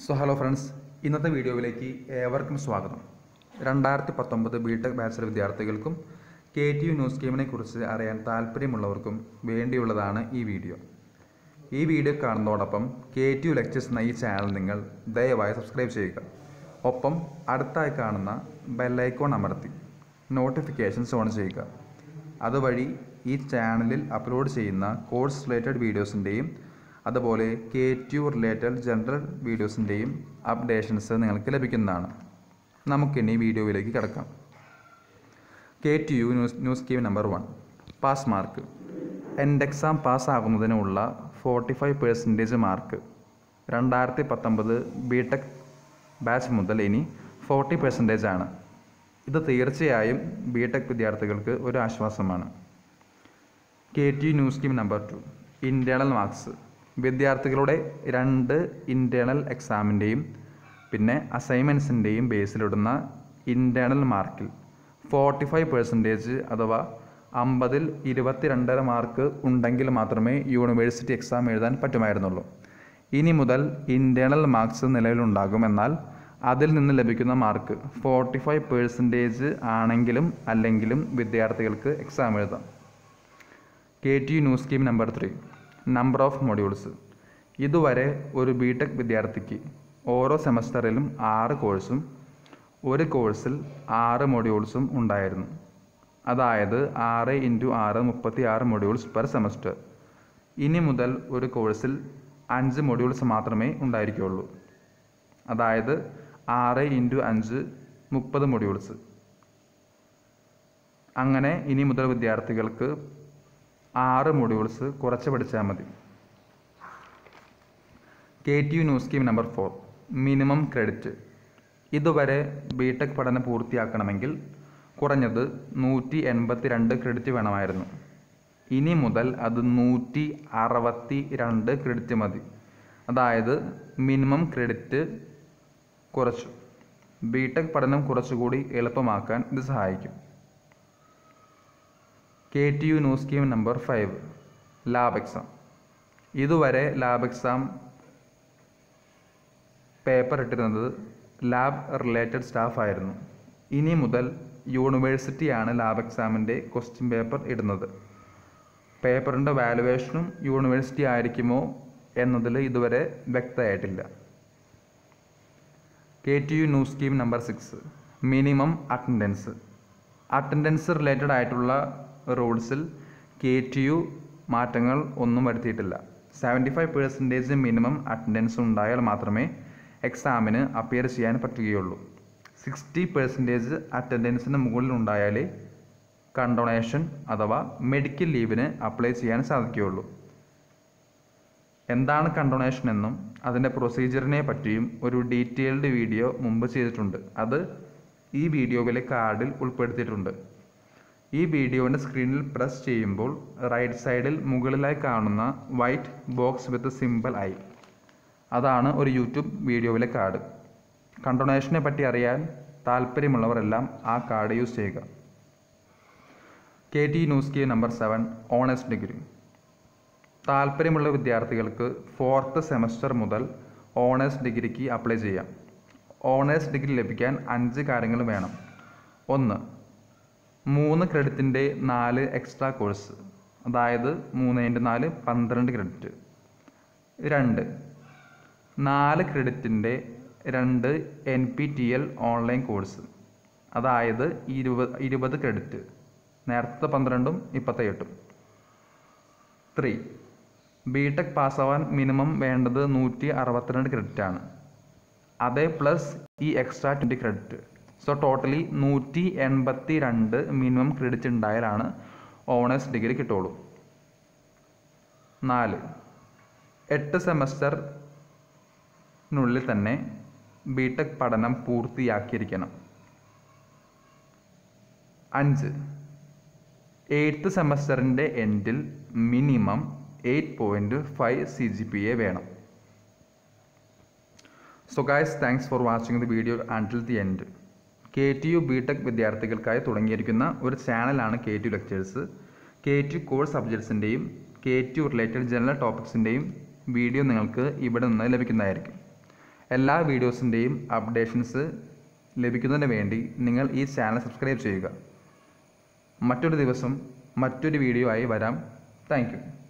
Hello friends, ഇന്നത്തെ വീഡിയോയിലേക്ക് ഏവർക്കും സ്വാഗതം. 2019 B.Tech ബാച്ചിലെ വിദ്യാർത്ഥികൾക്കും KTU ന്യൂസ് സ്കീമിനെ കുറിച്ച് അറിയാൻ താൽപ്പര്യമുള്ളവർക്കും വേണ്ടിയുള്ളതാണ് ഈ വീഡിയോ. ഈ വീഡിയോ കാണുന്നതോടൊപ്പം KTU ലെക്ചേഴ്സ് എന്ന ഈ ചാനൽ നിങ്ങൾ ദയവായി സബ്സ്ക്രൈബ് ചെയ്യുക. ഒപ്പം അടുത്തായി കാണുന്ന ബെൽ ഐക്കോൺ അമർത്തി നോട്ടിഫിക്കേഷൻസ് ഓൺ ചെയ്യുക. അതുവഴി ഈ ചാനലിൽ അപ്ലോഡ് ചെയ്യുന്ന കോഴ്സ് റിലേറ്റഡ് വീഡിയോസിൻ്റെയും അതുപോലെ KTU റിലേറ്റഡ് ജനറൽ വീഡിയോസിൻ്റെയും അപ്ഡേഷൻസ് നിങ്ങൾക്ക് ലഭിക്കുന്നതാണ്. നമുക്കിനി വീഡിയോയിലേക്ക് കിടക്കാം. KTU news scheme number 1 pass mark. End exam പാസ്സാകുന്നതിനുള്ള 45% മാർക്ക് 2019 B.Tech ബാച്ച് മുതൽ ഇനി 40% ആണ്. ഇത് തീർച്ചയായും B.Tech വിദ്യാർത്ഥികൾക്ക് ഒരു ആശ്വാസമാണ്. KTU news scheme number 2 internal marks. വിദ്യാർത്ഥികളുടെ 2 ഇൻറ്റേർണൽ എക്സാമിൻ്റെയും പിന്നെ അസൈൻമെൻറ്റ്സിൻ്റെയും ബേസിലിടുന്ന ഇൻറ്റേർണൽ മാർക്കിൽ 45% അഥവാ 50-ൽ 22.5 മാർക്ക് ഉണ്ടെങ്കിൽ മാത്രമേ യൂണിവേഴ്സിറ്റി എക്സാം എഴുതാൻ പറ്റുമായിരുന്നുള്ളൂ. ഇനി മുതൽ ഇൻറ്റേർണൽ മാർക്സ് നിലവിലുണ്ടാകും. എന്നാൽ അതിൽ നിന്ന് ലഭിക്കുന്ന മാർക്ക് 45% ആണെങ്കിലും അല്ലെങ്കിലും വിദ്യാർത്ഥികൾക്ക് എക്സാം എഴുതാം. KTU news scheme number 3 number of modules. ഇതുവരെ ഒരു B.Tech വിദ്യാർത്ഥിക്ക് ഓരോ സെമസ്റ്ററിലും 6 കോഴ്സും ഒരു കോഴ്സിൽ 6 മൊഡ്യൂൾസും ഉണ്ടായിരുന്നു. അതായത് 6 × 6 36 മൊഡ്യൂൾസ് പെർ സെമസ്റ്റർ. ഇനി മുതൽ ഒരു കോഴ്സിൽ 5 മൊഡ്യൂൾസ് മാത്രമേ ഉണ്ടായിരിക്കുകയുള്ളൂ. അതായത് 6 × 5 30 മൊഡ്യൂൾസ്. അങ്ങനെ ഇനി മുതൽ വിദ്യാർത്ഥികൾക്ക് 6 മൊഡ്യൂൾസ് കുറച്ച് പഠിച്ചാൽ മതി. KTU news scheme number 4 minimum credit. ഇതുവരെ B.Tech പഠനം പൂർത്തിയാക്കണമെങ്കിൽ കുറഞ്ഞത് 182 ക്രെഡിറ്റ് വേണമായിരുന്നു. ഇനി മുതൽ അത് 162 ക്രെഡിറ്റ് മതി. അതായത് മിനിമം ക്രെഡിറ്റ് കുറച്ചു. B.Tech പഠനം കുറച്ചുകൂടി എളുപ്പമാക്കാൻ ഇത് സഹായിക്കും. KTU news scheme number 5 lab exam. ഇതുവരെ ലാബ് എക്സാം പേപ്പർ ഇട്ടിരുന്നത് ലാബ് റിലേറ്റഡ് സ്റ്റാഫ് ആയിരുന്നു. ഇനി മുതൽ യൂണിവേഴ്സിറ്റിയാണ് ലാബ് എക്സാമിൻ്റെ ക്വസ്റ്റ്യൻ പേപ്പർ ഇടുന്നത്. പേപ്പറിൻ്റെ വാലുവേഷനും യൂണിവേഴ്സിറ്റി ആയിരിക്കുമോ എന്നതിൽ ഇതുവരെ വ്യക്തമായിട്ടില്ല. KTU news scheme number 6 minimum attendance. Attendance related ആയിട്ടുള്ള റൂൾസിൽ KTU മാറ്റങ്ങൾ ഒന്നും വരുത്തിയിട്ടില്ല. 75% മിനിമം അറ്റൻഡൻസ് ഉണ്ടായാൽ മാത്രമേ എക്സാമിന് അപ്പിയർ ചെയ്യാൻ പറ്റുകയുള്ളൂ. 60% അറ്റൻഡൻസിന് മുകളിൽ ഉണ്ടായാലേ കണ്ടോണേഷൻ അഥവാ മെഡിക്കൽ ലീവിന് അപ്ലൈ ചെയ്യാൻ സാധിക്കുകയുള്ളൂ. എന്താണ് കണ്ടോണേഷൻ എന്നും അതിൻ്റെ പ്രൊസീജിയറിനെ പറ്റിയും ഒരു ഡീറ്റെയിൽഡ് വീഡിയോ മുമ്പ് ചെയ്തിട്ടുണ്ട്. അത് ഈ വീഡിയോയിലെ കാർഡിൽ ഉൾപ്പെടുത്തിയിട്ടുണ്ട്. ഈ വീഡിയോൻ്റെ സ്ക്രീനിൽ പ്രസ് ചെയ്യുമ്പോൾ റൈറ്റ് സൈഡിൽ മുകളിലായി കാണുന്ന white box with simple I, അതാണ് ഒരു യൂട്യൂബ് വീഡിയോയിലെ കാർഡ്. കണ്ടോണേഷനെ പറ്റി അറിയാൻ താല്പര്യമുള്ളവരെല്ലാം ആ കാർഡ് യൂസ് ചെയ്യുക. KTU news scheme number 7 honours degree. താല്പര്യമുള്ള വിദ്യാർത്ഥികൾക്ക് 4th സെമസ്റ്റർ മുതൽ ഓണേഴ്സ് ഡിഗ്രിക്ക് അപ്ലൈ ചെയ്യാം. ഓണേഴ്സ് ഡിഗ്രി ലഭിക്കാൻ 5 കാര്യങ്ങൾ വേണം. 1 3 ക്രെഡിറ്റിൻ്റെ 4 എക്സ്ട്രാ കോഴ്സ്, അതായത് 3 × 4 12 ക്രെഡിറ്റ്. 2 4 ക്രെഡിറ്റിൻ്റെ 2 NPTEL ഓൺലൈൻ കോഴ്സ്, അതായത് 20 ക്രെഡിറ്റ്. നേരത്തെ 12ഉം ഇപ്പോഴത്തെ 8ഉം. 3 B.Tech പാസ്സാവാൻ മിനിമം വേണ്ടത് 162 ക്രെഡിറ്റാണ്. അതേ പ്ലസ് ഈ extra 20 credit. So totally 182 minimum credit ഉണ്ടായാലാണ് ഓണേഴ്സ് ഡിഗ്രി കിട്ടുള്ളൂ. 4 8 സെമസ്റ്ററിനുള്ളിൽ തന്നെ B.Tech പഠനം പൂർത്തിയാക്കിയിരിക്കണം. 5 8th സെമസ്റ്ററിൻ്റെ എൻഡിൽ മിനിമം 8.5 CGPA വേണം. So guys, thanks for watching the video until the end. KTU B.Tech വിദ്യാർത്ഥികൾക്കായി തുടങ്ങിയിരിക്കുന്ന ഒരു ചാനലാണ് KTU ലെക്ചേഴ്സ്. KTU കോഴ്സ് സബ്ജക്ട്സിൻ്റെയും KTU റിലേറ്റഡ് ജനറൽ ടോപ്പിക്സിൻ്റെയും വീഡിയോ നിങ്ങൾക്ക് ഇവിടെ നിന്ന് ലഭിക്കുന്നതായിരിക്കും. എല്ലാ വീഡിയോസിൻ്റെയും അപ്ഡേഷൻസ് ലഭിക്കുന്നതിന് വേണ്ടി നിങ്ങൾ ഈ ചാനൽ സബ്സ്ക്രൈബ് ചെയ്യുക. മറ്റൊരു ദിവസം മറ്റൊരു വീഡിയോ ആയി വരാം. Thank U.